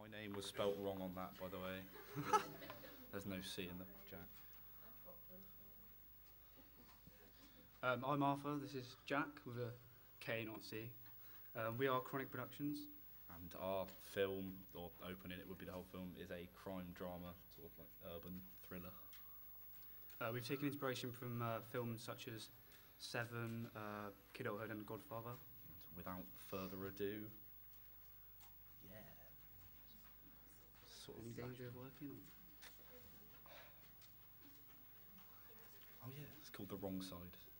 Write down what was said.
My name was spelt wrong on that, by the way. There's no C in the Jack. I'm Arthur, this is Jack with a K, not C. We are Chronic Productions. And our film, or opening it would be the whole film, is a crime drama, sort of like urban thriller. We've taken inspiration from films such as Seven, Kidulthood and Godfather. And without further ado, yeah. Sort of Any danger of working on? Oh yeah, it's called The Wrong Side.